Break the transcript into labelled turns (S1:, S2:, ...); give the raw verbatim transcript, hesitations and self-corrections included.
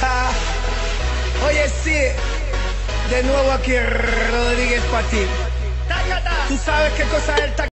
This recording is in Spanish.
S1: Oye, sí, de nuevo aquí Rodríguez para ti. Tú sabes qué cosa es el